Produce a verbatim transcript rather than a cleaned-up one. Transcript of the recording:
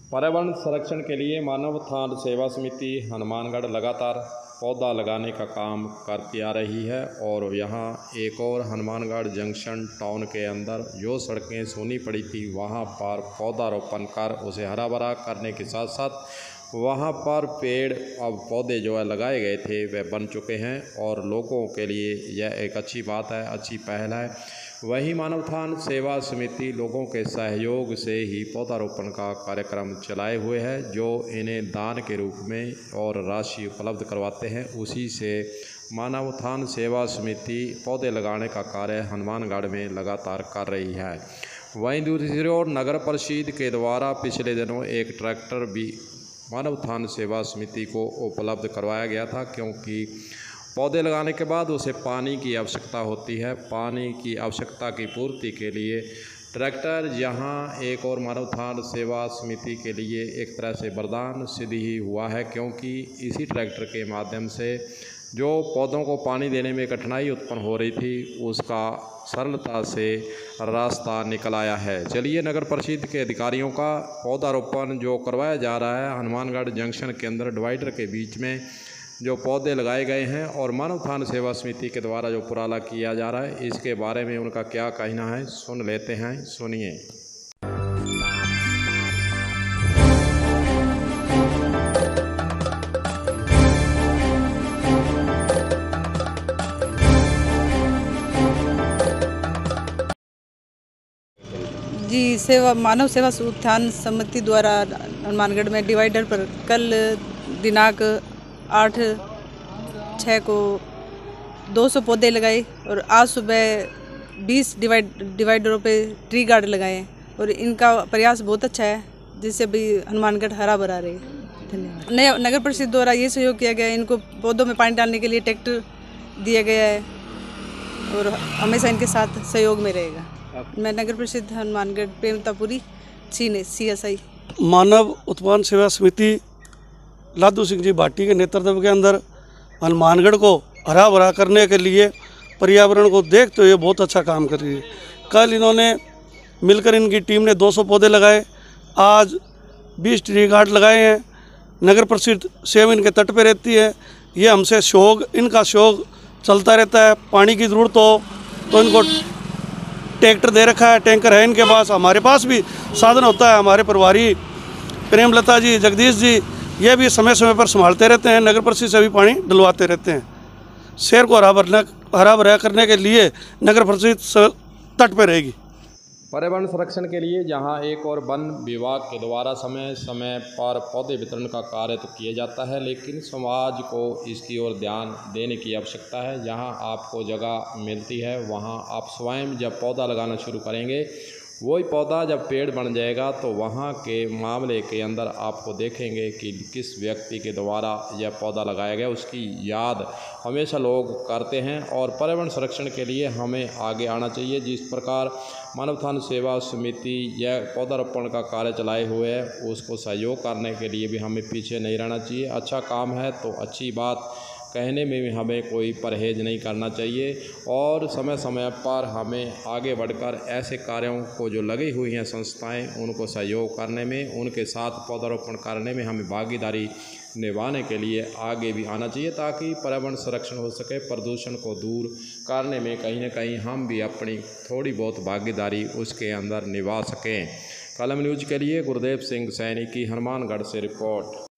पर्यावरण संरक्षण के लिए मानव उत्थान सेवा समिति हनुमानगढ़ लगातार पौधा लगाने का काम करती आ रही है और यहाँ एक और हनुमानगढ़ जंक्शन टाउन के अंदर जो सड़कें सूनी पड़ी थी वहाँ पर पौधारोपण कर उसे हरा भरा करने के साथ साथ वहाँ पर पेड़ अब पौधे जो है लगाए गए थे वह बन चुके हैं और लोगों के लिए यह एक अच्छी बात है, अच्छी पहल है। वहीं मानव उत्थान सेवा समिति लोगों के सहयोग से ही पौधारोपण का कार्यक्रम चलाए हुए है, जो इन्हें दान के रूप में और राशि उपलब्ध करवाते हैं। उसी से मानव उत्थान सेवा समिति पौधे लगाने का कार्य हनुमानगढ़ में लगातार कर रही है। वहीं दूसरी ओर नगर परिषद के द्वारा पिछले दिनों एक ट्रैक्टर भी मानव उत्थान सेवा समिति को उपलब्ध करवाया गया था, क्योंकि पौधे लगाने के बाद उसे पानी की आवश्यकता होती है। पानी की आवश्यकता की पूर्ति के लिए ट्रैक्टर यहाँ एक और मानव उत्थान सेवा समिति के लिए एक तरह से वरदान सिद्ध ही हुआ है, क्योंकि इसी ट्रैक्टर के माध्यम से जो पौधों को पानी देने में कठिनाई उत्पन्न हो रही थी उसका सरलता से रास्ता निकल आया है। चलिए, नगर परिषद के अधिकारियों का पौधारोपण जो करवाया जा रहा है हनुमानगढ़ जंक्शन के अंदर डिवाइडर के बीच में जो पौधे लगाए गए हैं और मानव उत्थान सेवा समिति के द्वारा जो उपराला किया जा रहा है, इसके बारे में उनका क्या कहना है सुन लेते हैं। सुनिए। जी, सेवा मानव सेवा उत्थान समिति द्वारा हनुमानगढ़ में डिवाइडर पर कल दिनांक आठ छः को दो सौ पौधे लगाए और आज सुबह बीस डिवाइड डिवाइडरों पे ट्री गार्ड लगाए और इनका प्रयास बहुत अच्छा है, जिससे भी हनुमानगढ़ हरा भरा रहे। धन्यवाद। नया नगर परिषद द्वारा ये सहयोग किया गया है, इनको पौधों में पानी डालने के लिए ट्रैक्टर दिया गया है और हमेशा इनके साथ सहयोग में रहेगा। मैं नगर परिषद हनुमानगढ़ प्रेमतापुरी सी एस आई। मानव उत्थान सेवा समिति लादू सिंह जी भाटी के नेतृत्व के अंदर हनुमानगढ़ को हरा भरा करने के लिए पर्यावरण को देखते हुए बहुत अच्छा काम कर रही है। कल इन्होंने मिलकर इनकी टीम ने दो सौ पौधे लगाए, आज बीस ट्री गार्ड लगाए हैं। नगर परिषद सेव इनके तट पे रहती है, ये हमसे शौक इनका शौक चलता रहता है। पानी की ज़रूरत हो तो इनको ट्रैक्टर दे रखा है, टैंकर है इनके पास, हमारे पास भी साधन होता है। हमारे प्रभारी प्रेमलता जी, जगदीश जी, ये भी समय समय पर संभालते रहते हैं, नगर परिषद से भी पानी डलवाते रहते हैं। शहर को हरा भरना हरा भरा करने के लिए नगर परिषद तट पर रहेगी। पर्यावरण संरक्षण के लिए जहां एक और वन विभाग के द्वारा समय समय पर पौधे वितरण का कार्य तो किया जाता है, लेकिन समाज को इसकी ओर ध्यान देने की आवश्यकता है। जहां आपको जगह मिलती है वहां आप स्वयं जब पौधा लगाना शुरू करेंगे, वही पौधा जब पेड़ बन जाएगा तो वहाँ के मामले के अंदर आपको देखेंगे कि किस व्यक्ति के द्वारा यह पौधा लगाया गया, उसकी याद हमेशा लोग करते हैं। और पर्यावरण संरक्षण के लिए हमें आगे आना चाहिए। जिस प्रकार मानव उत्थान सेवा समिति यह पौधारोपण का कार्य चलाए हुए है, उसको सहयोग करने के लिए भी हमें पीछे नहीं रहना चाहिए। अच्छा काम है तो अच्छी बात कहने में भी हमें कोई परहेज नहीं करना चाहिए और समय समय पर हमें आगे बढ़कर ऐसे कार्यों को जो लगी हुई हैं संस्थाएं, उनको सहयोग करने में, उनके साथ पौधारोपण करने में हमें भागीदारी निभाने के लिए आगे भी आना चाहिए, ताकि पर्यावरण संरक्षण हो सके। प्रदूषण को दूर करने में कहीं ना कहीं हम भी अपनी थोड़ी बहुत भागीदारी उसके अंदर निभा सकें। कलम न्यूज के लिए गुरुदेव सिंह सैनी की हनुमानगढ़ से रिपोर्ट।